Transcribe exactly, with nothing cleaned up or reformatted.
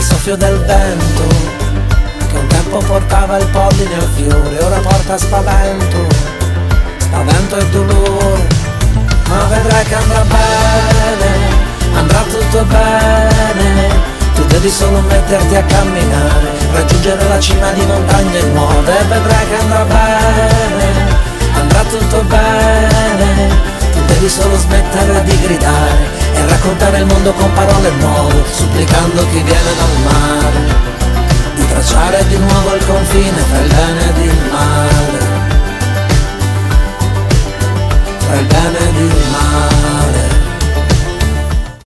soffio del vento che un tempo portava il polline al fiore, ora porta spavento, spavento e dolore. Ma vedrai che andrà bene, andrà tutto bene. Tu devi solo metterti a camminare, raggiungere la cima di montagne nuove. E vedrai che andrà bene, andrà tutto bene. Tu devi solo smettere di gridare e raccontare il mondo con parole nuove, supplicando chi viene dal mare di tracciare di nuovo il confine tra il bene ed il male, tra il bene